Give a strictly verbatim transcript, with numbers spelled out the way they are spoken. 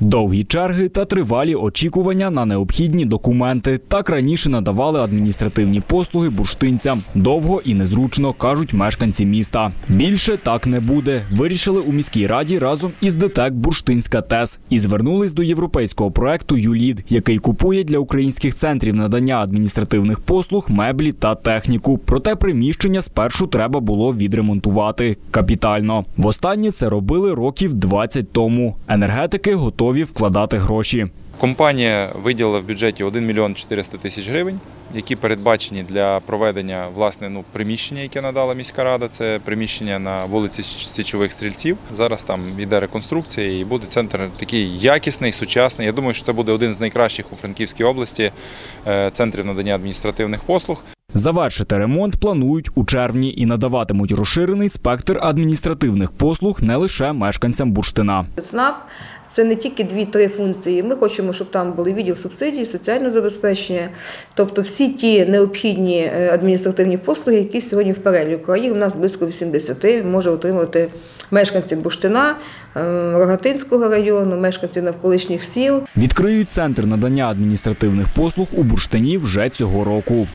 Довгі черги та тривалі очікування на необхідні документи. Так раніше надавали адміністративні послуги бурштинцям. Довго і незручно, кажуть мешканці міста. Більше так не буде. Вирішили у міській раді разом із ДТЕК «Бурштинська ТЕС» і звернулись до європейського проекту «Юлід», який купує для українських центрів надання адміністративних послуг меблі та техніку. Проте приміщення спершу треба було відремонтувати капітально. Востаннє це робили років двадцять тому. Енергетики готові вкладати гроші. Компанія виділила в бюджеті один мільйон чотириста тисяч гривень, які передбачені для проведення власне, ну, приміщення, яке надала міська рада. Це приміщення на вулиці Січових Стрільців. Зараз там йде реконструкція і буде центр такий якісний, сучасний. Я думаю, що це буде один з найкращих у Франківській області центрів надання адміністративних послуг. Завершити ремонт планують у червні і надаватимуть розширений спектр адміністративних послуг не лише мешканцям Бурштина. ЦНАП – це не тільки дві-три функції. Ми хочемо, щоб там були відділ субсидій, соціальне забезпечення, тобто всі ті необхідні адміністративні послуги, які сьогодні в переліку. А їх у нас близько вісімдесяти може отримати мешканці Бурштина, Рогатинського району, мешканці навколишніх сіл. Відкриють центр надання адміністративних послуг у Бурштині вже цього року.